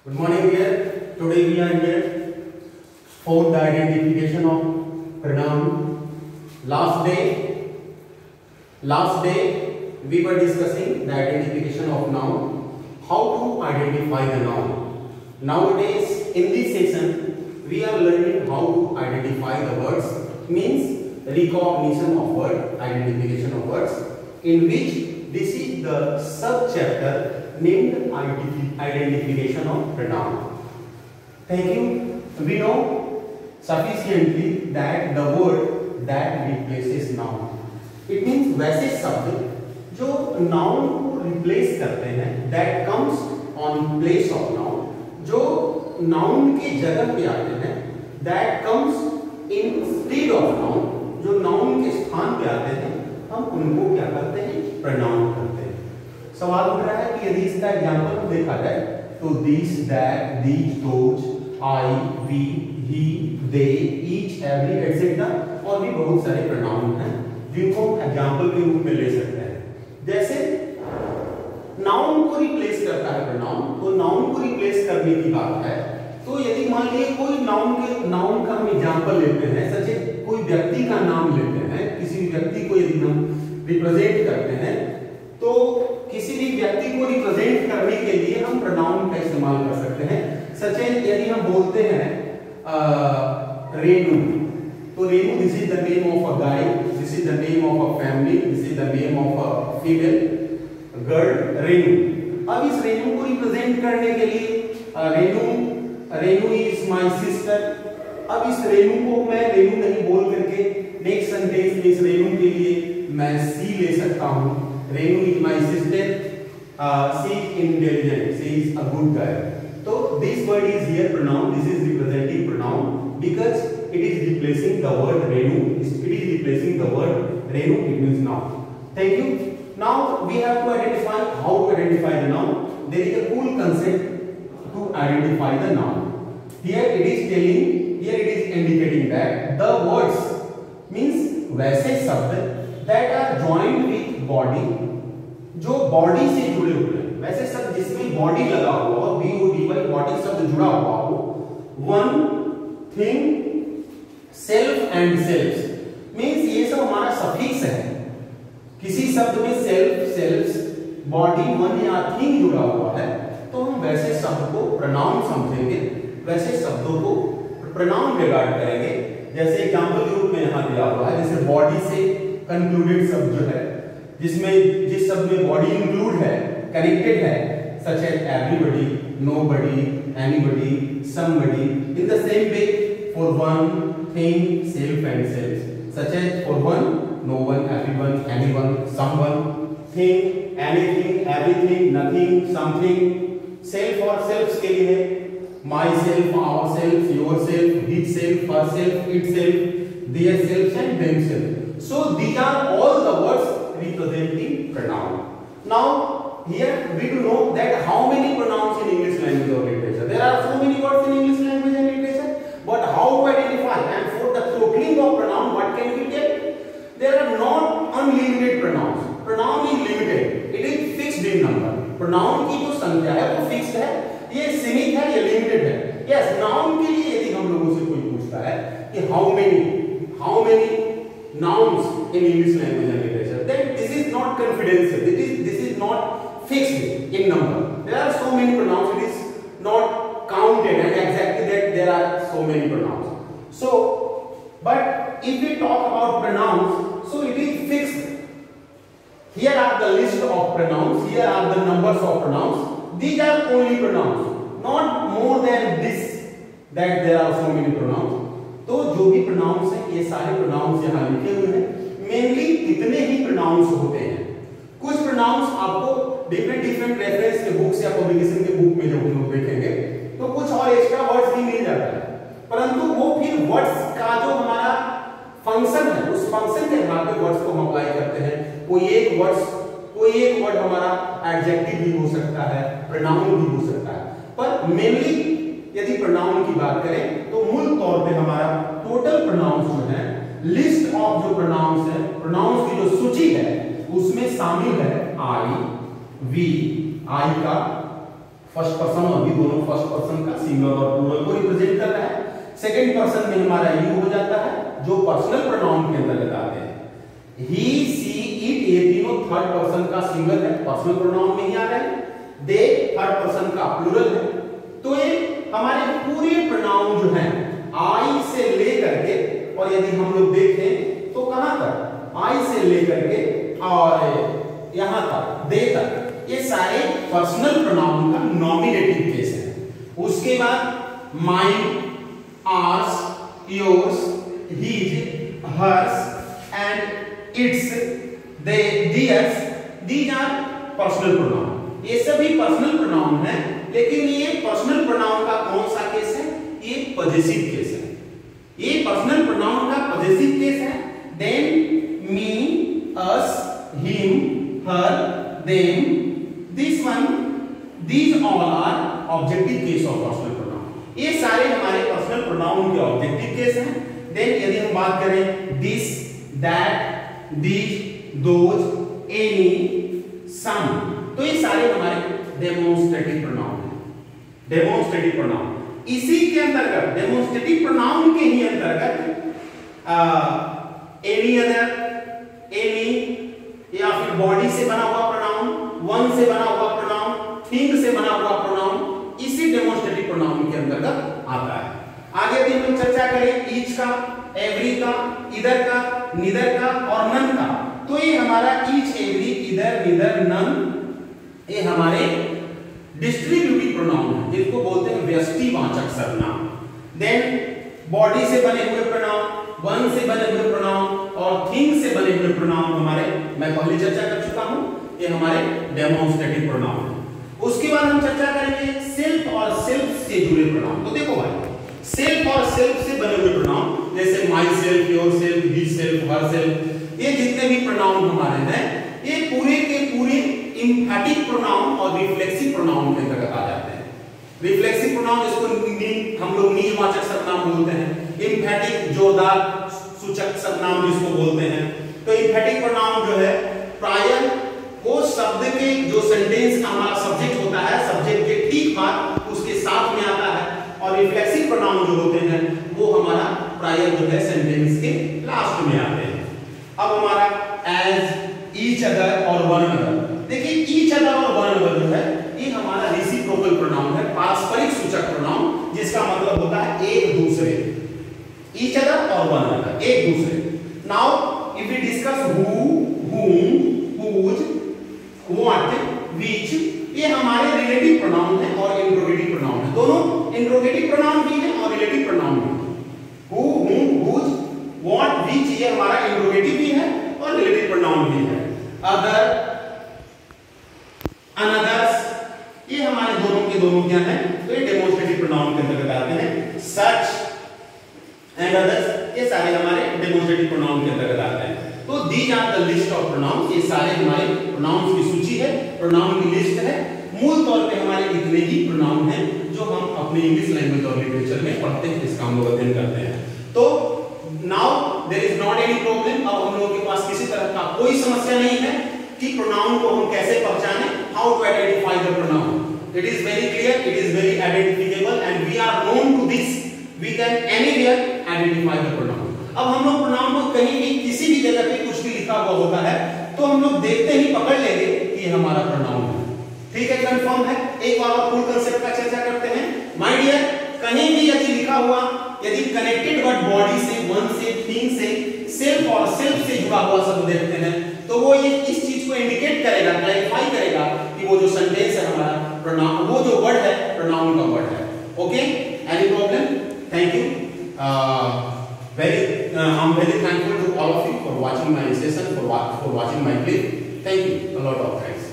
Good morning dear. Today we are here for the identification of pronoun. Last day we were discussing the identification of noun. How to identify the noun. Nowadays in this session we are learning how to identify the words, means recognition of word, identification of words, in which this is the sub chapter named identification of pronoun. Thank you. We know sufficiently that the word that replaces noun, it means वैसे शब्द जो noun को replace करते हैं, that comes on place of noun, जो noun की जगह पे आते हैं, that comes instead of noun, जो noun के स्थान पे आते हैं, हम उनको क्या करते हैं? pronoun करते हैं. सवाल उठ रहा है कि यदि इसका एग्जाम्पल देखा जाए तो this, that, these, those, I, we, he, they, each, every, etcetera और भी बहुत सारे प्रोनाउन हैं जिनको एग्जाम्पल के रूप में ले सकते हैं. जैसे नाउन को रिप्लेस करता है प्रोनाउन, तो नाउन को रिप्लेस करने की बात है तो यदि मान लीजिए कोई नाउन का हम एग्जाम्पल लेते हैं, सच कोई व्यक्ति का नाम लेते हैं, किसी भी व्यक्ति को यदि हम रिप्रेजेंट करते हैं तो किसी भी व्यक्ति को रिप्रेजेंट करने के लिए हम प्रोनाउन का इस्तेमाल कर सकते हैं. सच यदि हम बोलते हैं रेनू, तो Renu this is the name of a guy, this is the name of a family, this is the name of a female girl, Renu. अब इस रेनू को रिप्रेजेंट करने के लिए रेनू इज माय सिस्टर. अब इस रेनू को मैं रेनू नहीं बोल करके नेक्स्ट सेंटेंस में इस रेनू के लिए मैं सी ले सकता हूं. Renu is my sister. She is intelligent. She is a good guy. So this word is here pronoun. This is representing pronoun because it is replacing the word Renu. It is replacing the word Renu. It means noun. Thank you. Now we have to identify how to identify the noun. There is a cool concept to identify the noun. Here it is indicating that the words means वैसे शब्द that are joined with body, जो body से जुड़े हुए हैं, वैसे शब्द जिसमें बॉडी लगा हुआ हो, BODY बॉडी शब्द जुड़ा हुआ हो. One thing, self and self means ये सब हमारा सफिक्स है. किसी शब्द में सेल्फ, सेल्स, बॉडी, वन या थिंग जुड़ा हुआ है तो हम वैसे शब्द को प्रोनाउन समझेंगे, वैसे शब्दों को प्रोनाउन रिगार्ड करेंगे. जैसे एग्जांपल के रूप में यहां दिया हुआ है, जैसे बॉडी से कंक्लूडेड शब्द जो है, जिस शब्द में बॉडी इंक्लूड है, कनेक्टेड है, such as everybody, nobody, anybody, somebody. In the same way for one thing, self and self, such as for one, no one, everyone, anyone, someone, thing, anything, everything, nothing, something. Self और selves के लिए my self, our self, your self, his self, her self, it self, their self and them self. So these are all the words representing pronoun. Now here we do know that how many pronouns in English language or literature. There are so many words in English language and literature, but how to identify and for the totaling of pronoun what can we get? There are not unlimited pronouns. Pronoun is limited. It is fixed in number. Pronoun की जो संख्या है वो fixed है, ये सीमित है, ये limited है. Yes, noun के लिए यदि हम लोगों से कोई पूछता है कि how many nouns in English language and literature, then this is not confidential. This is not fixed in number. There are so many pronouns. It is not counted and exactly that there are so many pronouns. So, but if we talk about pronouns, so it is fixed. Here are the list of pronouns. Here are the numbers of pronouns. These are only pronouns, not more than this. That there are so many pronouns. तो जो भी pronounce हैं ये सारे pronounce यहाँ लिखे हुए हैं. मेनली इतने ही प्रोनाउंस होते हैं. कुछ प्रोनाउंस आपको डिफरेंट रेफरेंस के बुक्स या पब्लिकेशन के बुक में जब हम लोग देखेंगे तो कुछ और एक्स्ट्रा वर्ड्स भी मिल जाता है, परंतु वो फिर वर्ड्स का जो हमारा फंक्शन है उस फंक्शन के आधार पे वर्ड्स को हम अप्लाई करते हैं. कोई एक वर्ड हमारा एडजेक्टिव भी हो सकता है, प्रोनाउन भी हो सकता है, पर मेनली यदि प्रोनाउन की बात करें तो मूल तौर पे हमारा टोटल प्रोनाउंस जो है, लिस्ट ऑफ जो प्रोनाउंस है, प्रोनाउंस की जो सूची है उसमें शामिल है आई, वी, आई का फर्स्ट पर्सन अभी दोनों फर्स्ट पर्सन का सिंगुलर और प्लूरल को रिप्रेजेंट कर रहा है। सेकंड पर्सन में हमारा यू हो जाता है जो पर्सनल प्रोनाउन के अंतर्गत आते हैं। ही सी इट ये तीनों थर्ड पर्सन का सिंगुलर है, पर्सनल प्रोनाउन में ही आ रहे हैं। दे थर्ड पर्सन का प्लूरल है। तो ये हमारे पूरे प्रोनाउन जो है आई से लेकर के, और यदि हम लोग देखें तो कहां तक, आई से लेकर के और यहां तक दे तक, ये सारे पर्सनल प्रोनाउन का नॉमिनेटिव केस है। उसके बाद mine, ours, yours, his, hers and its, they, theirs, these are personal pronoun. ये सभी पर्सनल प्रोनाउन है, लेकिन ये पर्सनल प्रोनाउन का कौन सा केस है, ये पॉजेसिव केस है। ये पर्सनल प्रोनाउन का पॉजेसिव केस है। Then me, us, him, her, them, this one, these all are objective case of personal pronoun. ये सारे हमारे पर्सनल प्रोनाउन के ऑब्जेक्टिव केस हैं। देन यदि हम बात करें this, that, these, those, any, some, तो ये सारे हमारे डेमोन्स्ट्रेटिव प्रोनाउन हैं। डेमोन्स्ट्रेटिव प्रोनाउन इसी के अंतर्गत, डेमोन्स्ट्रेटिव प्रोनाउन के ही अंतर्गत एनी अदर, एनी या फिर बॉडी से बना हुआ प्रोनाउन, वन से बना हुआ प्रोनाउन, थिंग से बना हुआ प्रोनाउन, इसी डेमोन्स्ट्रेटिव प्रोनाउन के अंतर्गत आता है। आगे यदि हम चर्चा करें ईच का, एवरी का, इधर का, निदर का और नन का, तो ये हमारा ईच, एवरी, इधर, निदर, नन, ये हमारे डिस्ट्रीब्यूटिव प्रोनाउन है, जिसको बोलते हैं व्यष्टिवाचक सर्वनाम। देन बॉडी से बने हुए प्रोनाउन, वन से बने हुए प्रोनाउन और थिंग से बने हुए प्रोनाउन हमारे, मैं पहले चर्चा कर चुका हूं, ये हमारे डेमोन्स्ट्रेटिव प्रोनाउन है। उसके बाद हम चर्चा करेंगे सेल्फ और सेल्फ से जुड़े प्रोनाउन। तो देखो भाई, सेल्फ और सेल्फ से बने हुए प्रोनाउन जैसे my self, your self, his self, her self, ये जितने भी प्रोनाउन हमारे हैं, ये पूरे के पूरे एम्फैटिक प्रोनाउन और रिफ्लेक्सिव प्रोनाउन के अंतर्गत आ जाते हैं। रिफ्लेक्सिव प्रोनाउन जिसको हम लोग नीजवाचक सर्वनाम बोलते हैं, एम्फैटिक जोरदार सूचक सर्वनाम जिसको बोलते हैं। तो एम्फैटिक प्रोनाउन जो है प्रायः वो शब्द के जो सेंटेंस का हमारा सब्जेक्ट होता है, सब्जेक्ट के ठीक बाद उसके साथ में आता है, और रिफ्लेक्सिव प्रोनाउन जो होते हैं वो हमारा प्रायः जो है सेंटेंस के लास्ट में आते हैं। अब हमारा एज, ईच अदर और वन अदर, देखिए ईच अदर और वन अदर जो है ये हमारा रेसिप्रोकल प्रोनाउन है, पारस्परिक सूचक प्रोनाउन, जिसका मतलब होता है एक दूसरे। ईच अदर और वन अदर, एक दूसरे। Now if we discuss who, whom, whose, what, which, ये हमारे रिलेटिव प्रोनाउन है और इंट्रोगेटिव प्रोनाउन है। दोनों इंट्रोगेटिव प्रोनाउन भी है और रिलेटिव प्रोनाउन भी। who, whom, whose, what, which ये हमारा इंट्रोगेटिव भी है और रिलेटिव प्रोनाउन भी है। अदर, अनदर्स, ये हमारे दोनों के दोनों क्या है, तो ये डेमोन्स्ट्रेटिव प्रोनाउन के अंतर्गत आते हैं। सच एंड अदर्स, ये सारे हमारे डेमोन्स्ट्रेटिव प्रोनाउन के अंतर्गत आते हैं। तो these are the list of pronouns, ये सारे हमारे प्रोनाउंस की सूची है, प्रोनाउन की लिस्ट है। मूल तौर पे हमारे इतने ही प्रोनाउन हैं जो हम अपने इंग्लिश लैंग्वेज और लिटरेचर में पढ़ते हैं, इसका हम लोग अध्ययन करते हैं। तो now there is not any problem, अब हम लोगों के पास किसी तरह का कोई समस्या नहीं है कि प्रोनाउन को हम कैसे पहचानें, how to identify the pronoun. It is very clear, it is very identifiable and we are known to this, we can anywhere identify the pronoun. अब हम लोग प्रोनाउन को कहीं भी किसी भी जगह पे कुछ भी लिखा हुआ होता है तो हम लोग देखते ही पकड़ लेंगे कि ये हमारा प्रोनाउन है। ठीक है, कंफर्म है। एक बार और फुल कांसेप्ट का चर्चा करते हैं। माय डियर, कहीं भी यदि लिखा हुआ, यदि कनेक्टेड वर्ड बॉडी से, वन से, थिंग से, सेल्फ और सेल्फ से जुड़ा हुआ शब्द देखते हैं तो वो ये इस चीज को इंडिकेट करेगा, क्लैरिफाई करेगा कि वो जो सेंटेंस है हमारा प्रोनाउन, वो जो वर्ड है प्रोनाउन का वर्ड है। Okay, any problem? Thank you. I'm very thankful to all of you for watching my session, for watching my clip. Thank you. A lot of thanks.